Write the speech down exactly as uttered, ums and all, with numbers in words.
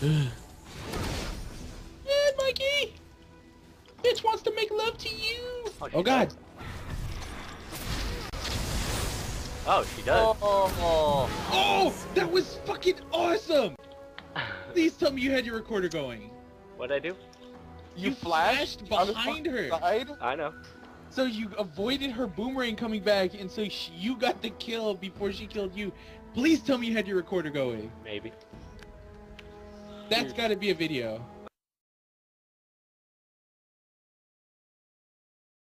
Yeah, Mikey! Bitch wants to make love to you! Oh, Oh god! Does. Oh, she does. Oh, Oh! That was fucking awesome! Please tell me you had your recorder going. What'd I do? You, you flashed behind her! Side? I know. So you avoided her boomerang coming back, and so she, you got the kill before she killed you. Please tell me you had your recorder going. Maybe. That's gotta be a video.